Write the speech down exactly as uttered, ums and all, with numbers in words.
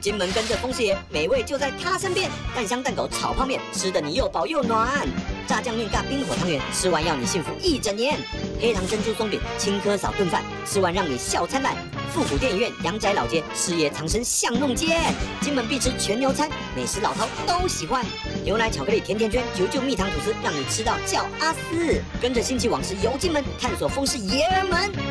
金门跟着风师爷，美味就在他身边。蛋香蛋狗炒泡面，吃的你又饱又暖。炸酱面尬冰火汤圆，吃完要你幸福一整年。黑糖珍珠松饼，青稞扫炖饭，吃完让你笑灿烂。复古电影院，阳宅老街，师爷藏身巷弄间。金门必吃全牛餐，美食老饕都喜欢。牛奶巧克力甜甜圈，九九蜜糖吐司，让你吃到叫阿斯。跟着新奇往事游金门，探索风师爷儿们。